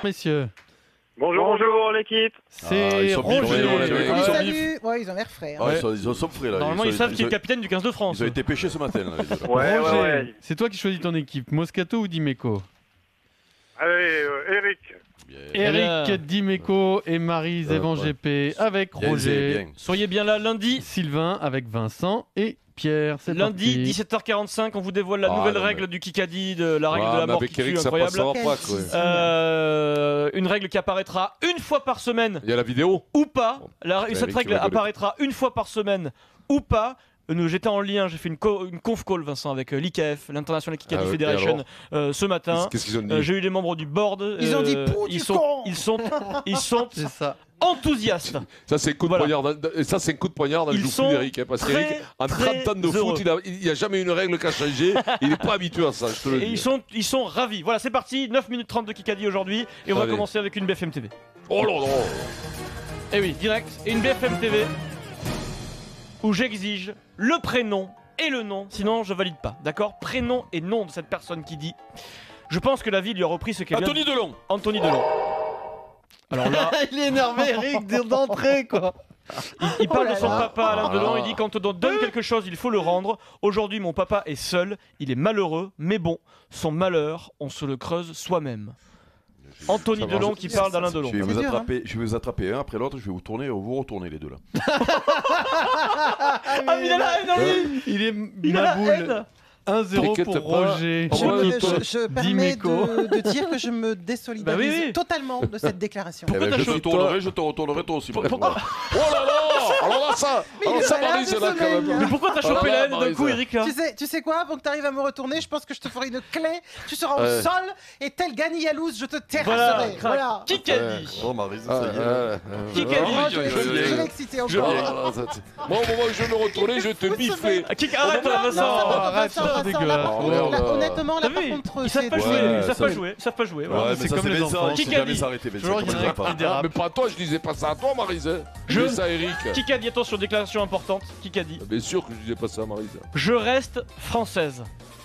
messieurs. Bonjour l'équipe. C'est Roger. Salut. Ouais, ils ont l'air frais. Hein. Ouais, ils sont frais là. Normalement, ils savent qui est le capitaine du 15 de France. Ils ont été pêchés ce matin. Là, Ouais, Roger, ouais. c'est toi qui choisis ton équipe, Moscato ou Dimeco? Allez, Eric. Eric, Dimeco et Marie Zévan GP avec Roger. Soyez bien là lundi. Sylvain avec Vincent et Pierre. C'est Lundi, parti. 17h45, on vous dévoile la nouvelle règle du Kikadi, de la règle de la mort qui tue, incroyable. Une règle qui apparaîtra une fois par semaine. Il y a la vidéo ou pas. Cette règle apparaîtra une fois par semaine ou pas. J'étais en lien, j'ai fait une conf call, Vincent, avec l'IKF, l'International Kikadi Federation, ce matin. Qu'est-ce qu'ils ont dit? J'ai eu les membres du board. Ils ont dit ils sont C'est ça. enthousiastes. Ça, c'est un coup de poignard. Ça, c'est un coup de poignard dans le joue d'Eric. Parce qu'Eric, en 30 ans de foot, il n'y a jamais une règle qui a changé. Il n'est pas habitué à ça, je te le dis. Ils sont ravis. Voilà, c'est parti. 9 minutes 30 de Kikadi aujourd'hui. Et on va commencer avec une BFM TV. Oh là là. Eh oui, direct. Et une BFM TV où j'exige le prénom et le nom, sinon je valide pas, d'accord? Prénom et nom de cette personne qui dit. Je pense que la vie lui a repris ce qu'elle vient. Anthony Delon. Anthony Delon. Alors là, il est énervé, Eric, d'entrée, quoi. il parle de son papa Alain Delon, il dit quand on donne quelque chose, il faut le rendre. Aujourd'hui, mon papa est seul, il est malheureux, mais bon, son malheur, on se le creuse soi-même. Anthony Delon qui parle d'Alain Delon. Je vais vous attraper un après l'autre, je vais vous tourner et vous retourner les deux là. Ah, mais il a la haine en lui. Il a la boule. 1-0 pour Roger. Je permets de dire que je me désolidarise totalement de cette déclaration. Pourquoi je te retournerai toi aussi. Oh là là. Alors là, ça Maryse là quand même. Mais pourquoi t'as chopé la haine d'un coup, Eric là? Tu sais quoi? Avant que t'arrives à me retourner, je pense que je te ferai une clé. Tu seras au sol et tel Gani Yalouz, je te terrasserai. Voilà. Qui qu'a dit? Oh Maryse, ça y est. Qui qu'a dit? Je l'ai excité encore. Moi, au moment où je vais me retourner, je te bifferai. Arrête, Vincent. Arrête. Honnêtement, là par contre, ils savent pas jouer. Ils savent pas jouer. C'est comme les enfants. Qui a dit? Mais pas à toi, je disais pas ça à toi, Maryse. Je dis ça à Eric. Qui a dit? Attention, déclaration importante. Qui a dit? Bien sûr que je disais pas ça à Maryse. Je reste française.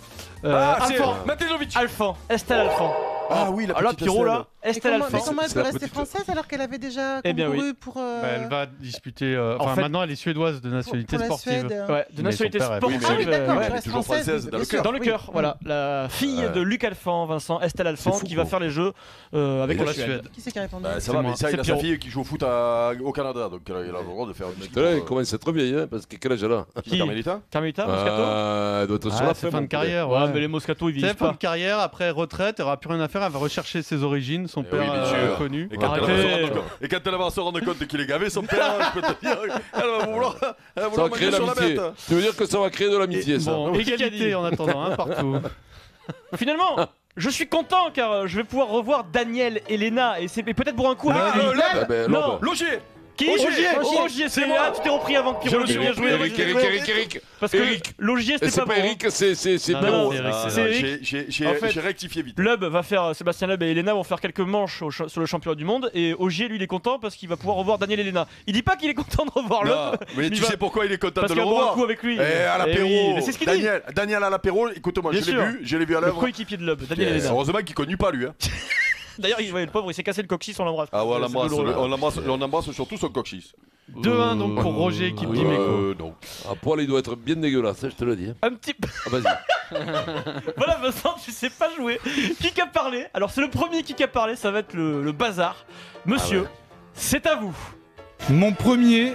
Alphand. Estelle Alphand. Ah oui, la petite Pierrot là. Estelle Alphand. Mais comment elle peut rester française alors qu'elle avait déjà concouru pour... Elle va disputer... maintenant, elle est suédoise de nationalité sportive. Ouais, de nationalité sportive. Ah oui, d'accord, elle reste toujours française dans le cœur. Dans le cœur, voilà. La fille de Luc Alphand, Vincent, Estelle Alphand, qui va faire les jeux avec la Suède. Qui c'est qui a répondu? Ça va, mais ça, il a sa fille qui joue au foot au Canada, donc il a le droit de faire une petite... Elle commence à être vieille, parce que quel âge elle a? Carmelita, Moscato. Elle doit être sur la fin de carrière. Ouais, mais les Moscato, ils vivent pas. Fin de carrière, après retraite, elle aura plus rien à faire, elle va rechercher ses origines, son père connu. Et quand elle va se rendre compte qu'il est gavé, son père, je peux te dire, elle va vouloir créer l'amitié. Tu veux dire que ça va créer de l'amitié, ça? Bon, égalité en attendant, partout. Finalement, je suis content car je vais pouvoir revoir Daniel, Elena et c'est peut-être pour un coup avec lui. Non, Logier. Qui? Rogier, c'est moi. Tu t'es repris avant que Pierrot. Bien joué, Eric. Parce que Logier, c'était pas bon. Eric, c'est non, c'est Eric. J'ai rectifié vite. Sébastien Loeb et Elena vont faire quelques manches sur le championnat du monde et Ogier, lui, il est content parce qu'il va pouvoir revoir Daniel et Elena. Il dit pas qu'il est content de revoir Loeb. Mais tu sais pourquoi il est content de le revoir? revoir? Un coup avec lui. À l'apéro. C'est ce qu'il dit. Daniel à l'apéro, écoute-moi, je l'ai vu à l'œuvre. Le coéquipier de Loeb, Daniel et Elena. Heureusement qu'il ne connaît pas lui. D'ailleurs, le pauvre, il s'est cassé le coccyx, on l'embrasse. Ah ouais, on embrasse surtout son coccyx. 2-1 donc pour Roger, équipe d'Imeco. À poil, il doit être bien dégueulasse, je te le dis. Un petit peu. Vas-y. Voilà, Vincent, tu sais pas jouer. Qui a parlé? Alors, c'est le premier qui a parlé, ça va être le bazar. Monsieur, c'est à vous. Mon premier.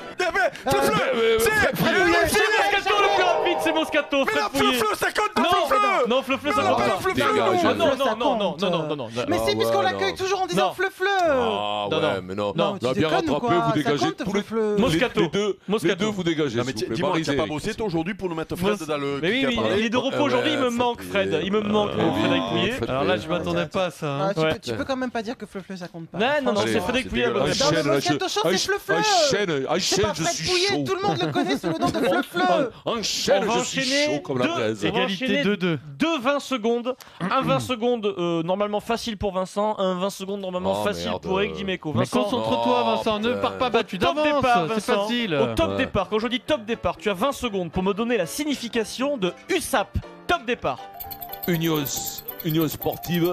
C'est Moscato, mais la Fleu-Fleu, ça compte pas, Fleu-Fleu. Non, Fleu-Fleu, ça compte pas. Non. Mais c'est puisqu'on l'accueille toujours en disant Fleu-Fleu. Ah ouais, mais non. Bien rattrapé, vous dégagez tous les deux, vous dégagez. Mais dis-moi, tu n'as pas bossé toi aujourd'hui pour nous mettre Fred dans le... Mais oui, il est de repos aujourd'hui, il me manque Fred. Il me manque Frédéric Pouillet. Alors là, je m'attendais pas à ça. Tu peux quand même pas dire que Fleu-Fleu, ça compte pas. Non, c'est Frédéric Pouillet. Dans le Moscato Show, c'est Fleu-Fleu. C'est pas Fred Pouillet, tout le monde le connaît sous le nom de Fleu-Fleu. Enchaîne, je suis chaud comme la braise. Égalité 2-2. 20 secondes. Un 20 secondes normalement facile pour Vincent. Un 20 secondes normalement facile pour Eric Dimeco. Mais concentre-toi, Vincent, ne pars pas battu d'avance. C'est facile. Au top départ, quand je dis top départ, tu as 20 secondes pour me donner la signification de USAP. Top départ. Union sportive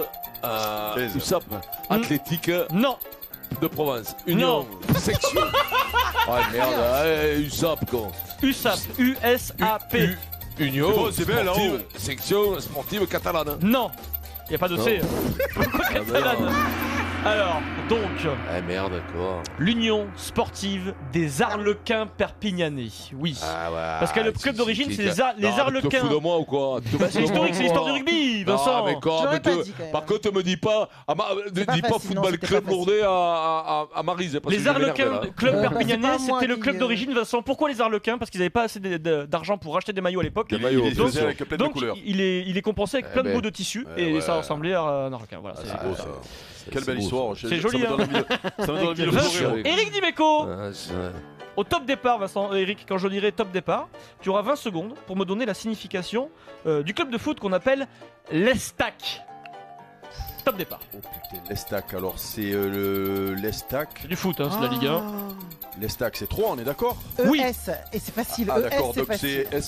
USAP, Athlétique Non. de Provence. Union, section. Ouais, merde, USAP, quoi. USAP, U-S-A-P. Union, c'est belle, sportive, section sportive catalane. Non. Il n'y a pas de C. Pourquoi catalane? Alors, donc, Eh merde, quoi. l'Union sportive des Arlequins Perpignanais. Oui. Ah ouais. Parce que le club d'origine, c'est les Arlequins. Tu te fous de moi ou quoi? C'est historique, c'est l'histoire du rugby, Vincent. Non, mais quoi, J'aurais mais pas dit, quand même. par contre, me dis pas, dis pas facile, non, football c'était club pas facile. lourdais à Maryse. parce que Les je m'énerve, Arlequins, là. club c'est perpignanais, pas moi c'était le qui, club d'origine, Vincent. Pourquoi les Arlequins? Parce qu'ils n'avaient pas assez d'argent pour racheter des maillots à l'époque. Des maillots, Il bien faisait sûr. avec plein de Donc couleurs. il est compensé avec Eh plein de ben. bouts de tissu Ouais, et ouais. ça ressemblait à un Arlequin. Voilà, c'est C'est beau ça. Quelle belle beau, histoire. C'est joli, Ça me donne envie de- ça me donne envie de Vinci. pleurer. Vinci. Eric Dimeco, Ah, c'est vrai. au top départ, Vincent, Eric, quand je dirai top départ, tu auras 20 secondes pour me donner la signification du club de foot qu'on appelle l'Estac. Top départ. Oh putain, l'Estac. Alors c'est le l'Estac. C'est du foot, hein, c'est la Ligue 1. L'Estac, c'est 3, on est d'accord? Oui. ES, et c'est facile. Ah ES, d'accord, c'est donc facile. c'est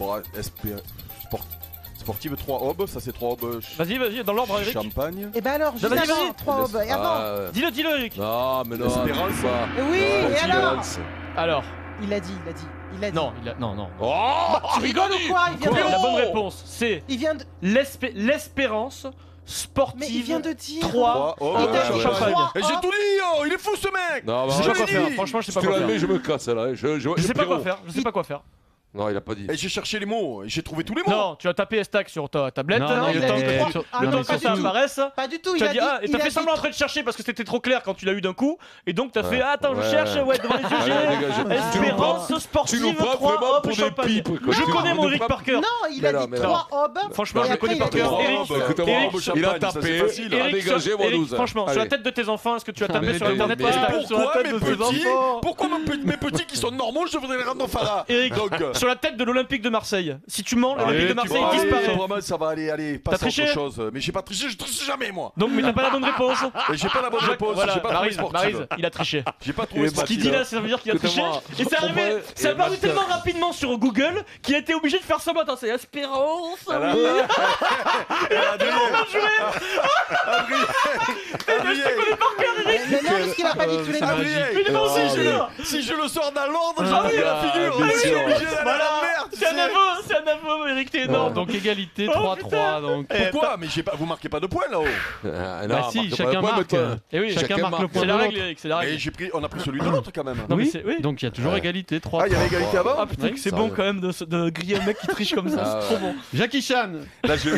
Sportive 3 Aube, ça c'est 3 Aube. Vas-y, dans l'ordre, Eric. Champagne. Et ben alors, Vas-y, juste vas-y. avant, 3 aubes. Et avant. Ah, ouais. Dis-le, Eric. Non, mais non. Espérance. dis pas. Oui, et alors Alors, Il a dit. non, non. Oh, Tu rigoles ou quoi? Il vient La de... bonne réponse, c'est Il vient de... l'Espérance Mais il sportive vient de dire... 3 3 Aube. Il t'a dit Champagne. trois Et j'ai aubes. tout dit, oh, il est fou ce mec. Non, Je bah, sais pas Je quoi l'ai faire, dit. franchement, je sais si pas tu quoi l'as faire. mis, je me casse là. Je sais pas quoi faire, je sais pas quoi faire. Non, il a pas dit. Et j'ai cherché les mots, et j'ai trouvé tous les mots. Non, tu as tapé Estac sur ta tablette, Non, et il le a temps dit que- trois. Ah, le non, temps mais que pas ça du tout. apparaisse, Pas du tout, tu il as a dit dit... ah, et il t'as a fait dit semblant en train de chercher parce que c'était trop clair quand tu l'as eu d'un coup, et donc t'as fait Ouais. ah, attends, je Ouais. cherche, ouais, devant les yeux, Allez, j'ai dégage. Espérance Tu nous sportive prends 3 vraiment hop pour des Champagne. pipes, quoi. Je Tu connais nous mon Eric prends- par cœur. Non, il a Mais non, dit mais 3 aubes. Franchement, Et je le après, connais il a par dit cœur. trois Eric, aubes. Écoute-moi, Eric, il a Champagne, ça, tapé. c'est facile. Il a dégagé, moi, Eric, 12. franchement, sur la tête de tes enfants, est-ce que tu as tapé Allez, sur internet mais Estac sur la Pourquoi tête mes de tes petits enfants? Pourquoi mes petits qui sont normaux, je devrais les rendre en Farah? Eric, Donc, sur la tête de l'Olympique de Marseille. Si tu mens, l'Olympique de tu Marseille vois, disparaît. vraiment, ça va aller, passe à triché autre chose. Mais j'ai pas triché, je triche jamais moi. Donc, mais t'as pas la bonne réponse. Et j'ai pas la bonne réponse, Voilà, j'ai pas trouvé Maryse, sportive. il a triché. J'ai pas trouvé Ce qu'il sportive. dit là, ça veut dire qu'il a triché. Écoute-moi. Et c'est arrivé, Ouais, c'est et apparu Master. tellement rapidement sur Google qu'il a été obligé de faire semblant. Attends, c'est Espérance. Voilà. Oui. Adrien, Mais non, parce qu'il a pas dit tous les noms. Adrien, Mais il est bon aussi, celui-là. si je le sors dans l'ordre, Ah oui, j'en ai la figure. bien Je suis sûr. obligé d'aller à Voilà, la merde. c'est un aveu, Eric, t'es énorme. Donc égalité Oh, 3-3. Donc. Pourquoi? Mais j'ai pas, vous marquez pas de points là-haut. Bah si, chacun marque. Et oui, Chacun marque le point c'est de la règle, l'autre. Eric, c'est la Et règle. on a pris celui de l'autre quand même. Non, mais Oui, c'est- oui. donc il y a toujours Ouais. égalité 3-3. Ah, il y avait égalité avant? Ah putain, Oui, que c'est ça bon arrive. quand même de griller un mec qui triche comme ça, Ah, c'est trop bon. Jackie Chan. Là, je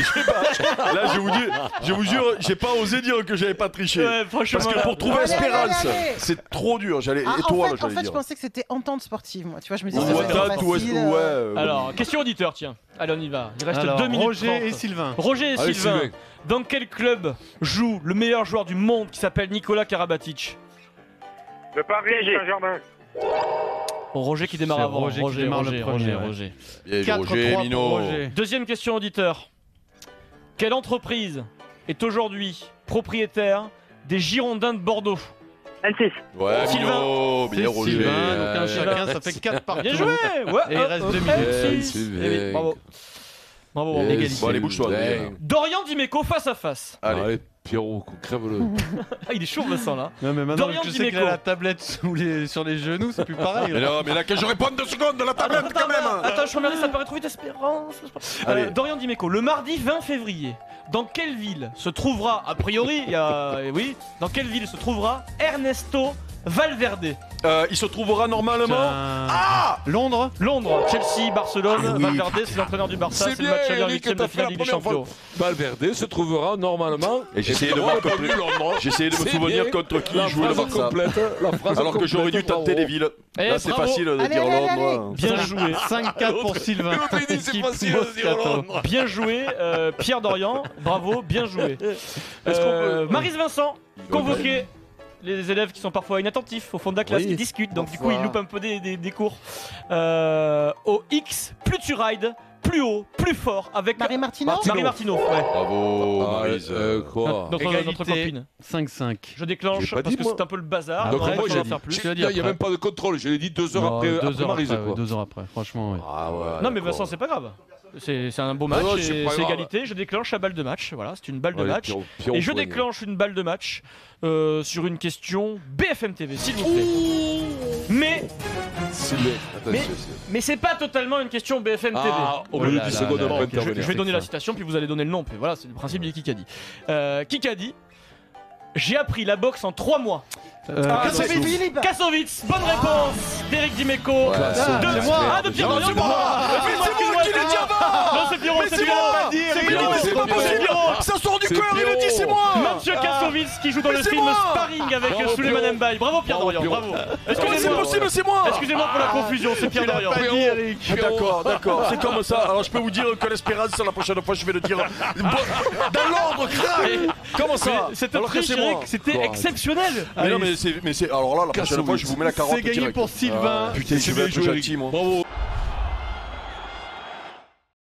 vous jure, j'ai pas osé dire que j'avais pas triché. Ouais, franchement. Parce que pour trouver Allez, Espérance, allez, allez. c'est trop dur. J'allais Ah, étoile, en j'allais fait, je dire. pensais que c'était entente sportive, moi. Tu vois, je me disais, Ou ça va être Ouattara, ou facile. ouais. Alors, question auditeur, tiens. Allez, on y va. Il reste Alors, 2 minutes. Roger 30. et Sylvain. Roger et Allez, Sylvain. Sylvain. Dans quel club joue le meilleur joueur du monde qui s'appelle Nicolas Karabatic? Le Paris Saint-Germain. Roger qui démarre C'est avant. Roger qui démarre le premier, ouais. Bien, 4-3 pour Roger. Deuxième question auditeur. Quelle entreprise est aujourd'hui propriétaire des Girondins de Bordeaux? N6. Ouais, Sylvain. Mino, C'est bien Roger. Sylvain, donc un Sylvain. chacun, ça fait 4 partout. Bien joué. Ouais. Et il reste 2 minutes. M6. Eh oui, bravo. Bravo. Et Égalité. Bon, allez, bouge-toi, Sylvain. Adrien. Dorian Dimeco face à face. Allez. Pierrot, crève-le. Ah, il est chaud, Vincent là. Non, mais maintenant Dorian que je sais qu'il Dimeco. a la tablette sur les genoux, c'est plus pareil. Mais non, mais là, que je réponde 2 secondes de la tablette quand même. Attends, je regarde, ça paraît trop vite, Espérance. Allez. Dorian Dimeco, le mardi 20 février, dans quelle ville se trouvera, a priori, il y a, oui, dans quelle ville se trouvera Ernesto Valverde? Il se trouvera normalement. Londres. Londres, Chelsea, Barcelone, Ah oui, Valverde, c'est l'entraîneur du Barça, C'est c'est le match bien, aller en Eric, 8ème de t'as fait finale la Ligue des première Champions. fois. Valverde se trouvera normalement. Et j'essayais de voir voir contre- J'essayais de me C'est souvenir bien. contre qui La jouait le phrase Barça. complète. La phrase Alors que j'aurais dû complète, tenter des bravo. villes. Eh, Là, c'est bravo. facile de Allez, dire allez, allez. Londres. Bien joué, 5-4 pour Sylvain. L'autre, il dit, c'est Équipe facile de dire Moscato. Londres. bien joué, Pierre Dorian, bravo, bien joué. Est-ce qu'on peut- Maryse Vincent, convoqué. Les élèves qui sont parfois inattentifs au fond de la classe, Oui, ils discutent, donc du coup parfois. ils loupent un peu des cours. Au X, plus tu rides, plus haut, plus fort, avec Marie Martineau. Marie Martineau. Ouais. Bravo, Ah, Maryse. quoi Notre Égalité. copine. 5-5. Je déclenche J'ai pas parce dit, que moi. c'est un peu le bazar. Donc Après, moi, on va j'ai en dit, faire plus. Je te l'ai dit il n'y a après. même pas de contrôle. Je l'ai dit 2 heures Non, après 2 heures Maryse, après, quoi. 2 heures après, franchement. Ouais. Ah ouais. Non mais d'accord. Vincent, c'est pas grave. c'est un beau match, c'est égalité. Je déclenche la balle de match. Voilà, c'est une balle de match. Et je déclenche une balle de match sur une question BFM TV, s'il vous plaît. Mais c'est pas totalement une question BFM TV. Au milieu du second, je vais donner la citation, puis vous allez donner le nom. Puis voilà, c'est le principe du Kikadi. Kikadi, j'ai appris la boxe en 3 mois. Kassovitz, bonne réponse d'Éric Dimeco. De Pierre Dorian. Non, c'est Pierrot, c'est Pierrot. Ça sort du cœur, il le dit, c'est moi. Monsieur Kassovitz qui joue dans le film Sparring avec Souleymane Mbaye. Bravo Pierre Dorian, bravo. C'est possible, c'est moi. Excusez-moi pour la confusion, c'est Pierre Dorian. D'accord, c'est comme ça. Alors je peux vous dire que l'espérance, la prochaine fois, je vais le dire dans l'ordre, grave. Comment ça? Cette triche, Eric, c'était exceptionnel. Mais non, mais c'est alors là, la prochaine fois, je vous mets la carotte. C'est gagné pour Sylvain. Putain, je vais être gentil, moi. Bravo.